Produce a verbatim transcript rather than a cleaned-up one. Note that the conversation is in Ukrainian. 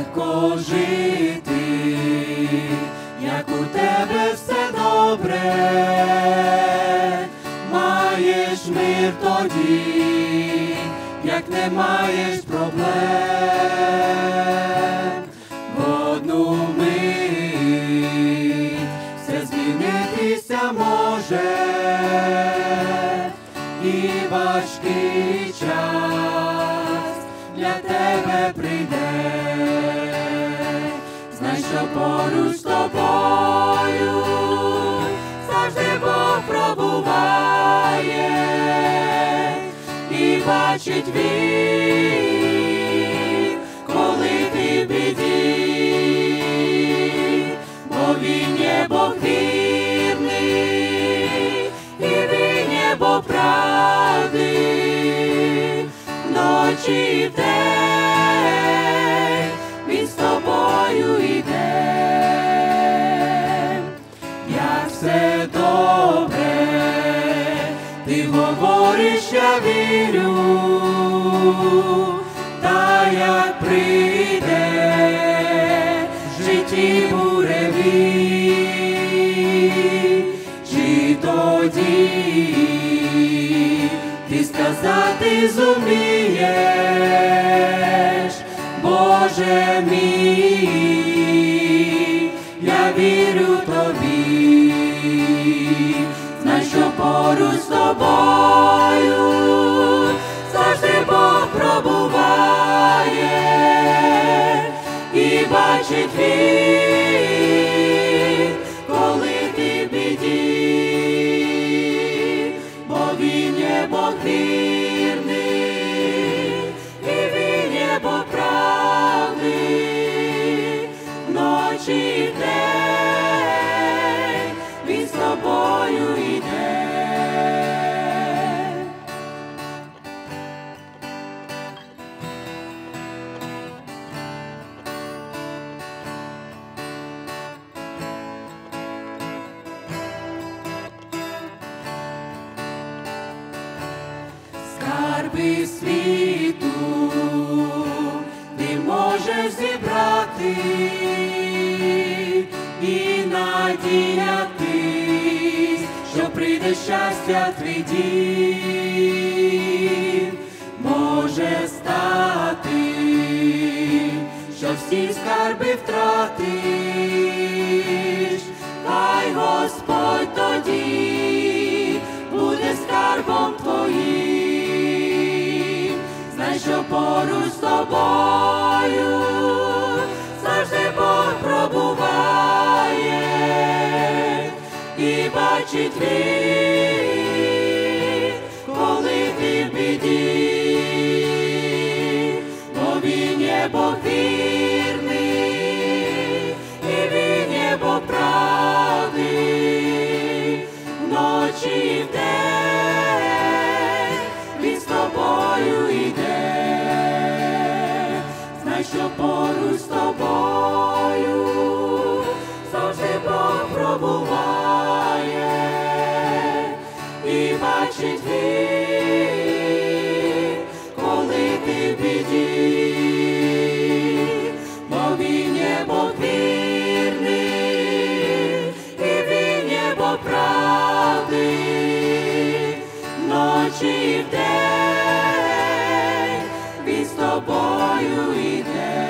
легко жити, як у тебе все добре, маєш мир тоді, як не маєш проблем. В одну мить все змінитися може, і важкий час для тебе прийде. Знай, що поруч з тобою завжди Бог пробуває, і бачить Він, коли ти в біді, бо Він є Бог вірний, і Він є Бог правди, вночі і вдень Він з тобою йде. Як все добре, ти говориш, я вірю, та як прийде в житті буревій, чи тоді ти сказати зумієш, Боже мій, я вірю тобі. Знай, що поруч з тобою завжди Бог пробуває, і бачить Він, коли ти в біді, бо Він є Бог вірний, і Він є Бог правди, вночі і вдень Він з тобою йде. Скарби світу ти можеш зібрати і надіятись, що прийде щастя твій дім. Може стати, що всі скарби втратиш, хай Господь тоді буде скарбом твоїм. Знай, що поруч з тобою завжди Бог пробуває, і бачить Він, коли ти в біді, бо Він є Бог вірний, і Він є Бог правди, вночі і вдень Він з тобою йде. Знай, що поруч з тобою завжди Бог пробуває, і бачить Він, коли ти в біді, бо Він є Бог вірний, і Він є Бог правди, вночі і вдень Він з тобою йде.